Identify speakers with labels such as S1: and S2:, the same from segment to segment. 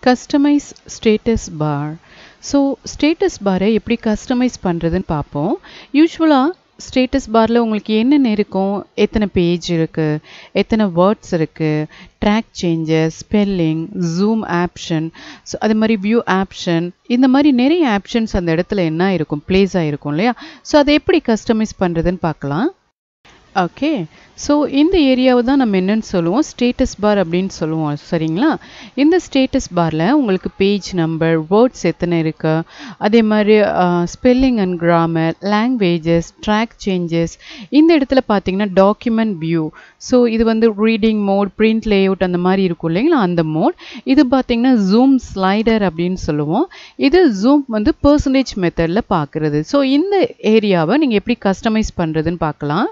S1: Customize status bar. So status bar எப்படி customize பண்றதுன்னு பார்ப்போம். யூசுவலா status barல உங்களுக்கு என்னென்ன இருக்கும், எத்தனை பேஜ் இருக்கு, எத்தனை வேர்ட்ஸ் இருக்கு, track changes, spelling, zoom option, so அது மாதிரி view option, இந்த மாதிரி நிறைய ஆப்ஷன்ஸ் அந்த இடத்துல என்ன இருக்கும், பிளேஸ் ஆயிருக்கும் இல்லையா. ஸோ அதை எப்படி கஸ்டமைஸ் பண்றதுன்னு பார்க்கலாம். ஓகே, ஸோ இந்த ஏரியாவை தான் நம்ம என்னன்னு சொல்லுவோம், ஸ்டேட்டஸ் பார் அப்படின்னு சொல்லுவோம். சரிங்களா, இந்த ஸ்டேட்டஸ் பாரில் உங்களுக்கு பேஜ் நம்பர், வேர்ட்ஸ் எத்தனை இருக்கு, அதே மாதிரி spelling and grammar, languages, track changes, இந்த இடத்துல பார்த்தீங்கன்னா டாக்குமெண்ட் வியூ. ஸோ இது வந்து ரீடிங் மோட், பிரிண்ட் லேஅவுட் அந்த மாதிரி இருக்கும் இல்லைங்களா, அந்த மோட். இது பார்த்தீங்கன்னா ஜூம் ஸ்லைடர் அப்படின்னு சொல்லுவோம். இது ஜூம் வந்து பெர்சன்டேஜ் மெத்தடில் பார்க்குறது. ஸோ இந்த ஏரியாவை நீங்கள் எப்படி கஸ்டமைஸ் பண்ணுறதுன்னு பார்க்கலாம்.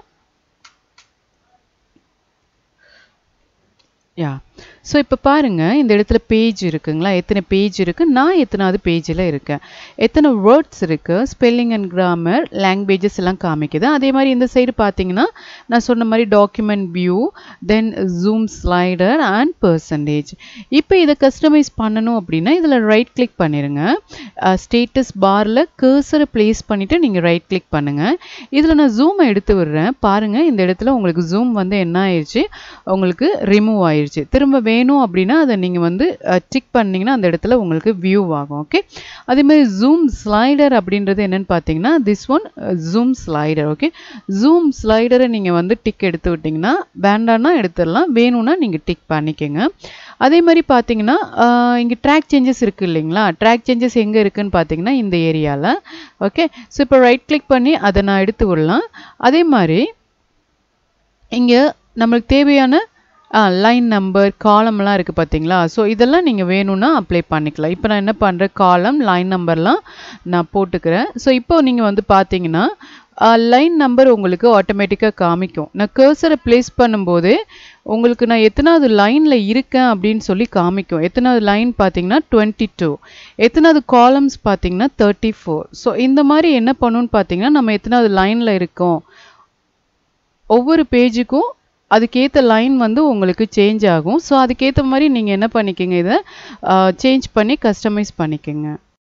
S1: யா, ஸோ இப்போ பாருங்கள், இந்த இடத்துல பேஜ் இருக்குங்களா, எத்தனை பேஜ் இருக்குது, நான் எத்தனாவது பேஜில் இருக்கேன், எத்தனை வேர்ட்ஸ் இருக்குது, ஸ்பெல்லிங் அண்ட் கிராமர், லாங்குவேஜஸ் எல்லாம் காமிக்குது. அதே மாதிரி இந்த சைடு பார்த்தீங்கன்னா நான் சொன்ன மாதிரி document view, then zoom slider and percentage. இப்போ இதை கஸ்டமைஸ் பண்ணணும் அப்படின்னா இதில் ரைட் கிளிக் பண்ணிடுங்க. ஸ்டேட்டஸ் பாரில் கர்சரை பிளேஸ் பண்ணிவிட்டு நீங்கள் ரைட் கிளிக் பண்ணுங்கள். இதில் நான் ஜூமை எடுத்து விடுறேன். பாருங்கள், இந்த இடத்துல உங்களுக்கு ஜூம் வந்து என்ன ஆயிடுச்சு, உங்களுக்கு ரிமூவ் ஆயிடுச்சு. திரும்ப வேணும் அப்படின்னா அதை நீங்கள் வந்து டிக் பண்ணிங்கன்னா அந்த இடத்துல உங்களுக்கு வியூ ஆகும். ஓகே, அதே மாதிரி ஜூம் ஸ்லைடர் அப்படின்றது என்னன்னு பார்த்தீங்கன்னா this one zoom slider. Okay, zoom ஸ்லைடரை நீங்கள் வந்து டிக் எடுத்து விட்டிங்கன்னா, வேண்டான்னா எடுத்துடலாம், வேணும்னா நீங்கள் டிக் பண்ணிக்கோங்க. அதே மாதிரி பார்த்தீங்கன்னா இங்கே ட்ராக் சேஞ்சஸ் இருக்குது இல்லைங்களா, ட்ராக் சேஞ்சஸ் எங்கே இருக்குதுன்னு பார்த்தீங்கன்னா இந்த ஏரியாவில். ஓகே, ஸோ இப்போ ரைட் கிளிக் பண்ணி அதை நான் எடுத்து விடலாம். அதே மாதிரி இங்கே நம்மளுக்கு தேவையான லைன் நம்பர், காலம்லாம் இருக்குது பார்த்தீங்களா. ஸோ இதெல்லாம் நீங்கள் வேணும்னா அப்ளை பண்ணிக்கலாம். இப்போ நான் என்ன பண்ணுறேன், காலம், லைன் நம்பர்லாம் நான் போட்டுக்கிறேன். ஸோ இப்போ நீங்கள் வந்து பார்த்தீங்கன்னா லைன் நம்பர் உங்களுக்கு ஆட்டோமேட்டிக்காக காமிக்கும். நான் கர்சரை ப்ளேஸ் பண்ணும்போது உங்களுக்கு நான் எத்தனாவது லைனில் இருக்கேன் அப்படின்னு சொல்லி காமிக்கும். எத்தனாவது லைன் பார்த்தீங்கன்னா 22, எத்தனாவது காலம்ஸ் பார்த்தீங்கன்னா 34. ஸோ இந்த மாதிரி என்ன பண்ணணும்னு பார்த்தீங்கன்னா நம்ம எத்தனாவது லைனில் இருக்கோம், ஒவ்வொரு பேஜுக்கும் அதுக்கேற்ற லைன் வந்து உங்களுக்கு சேஞ்ச் ஆகும். ஸோ அதுக்கேற்ற மாதிரி நீங்கள் என்ன பண்ணிக்கோங்க, இதை சேஞ்ச் பண்ணி கஸ்டமைஸ் பண்ணிக்கோங்க.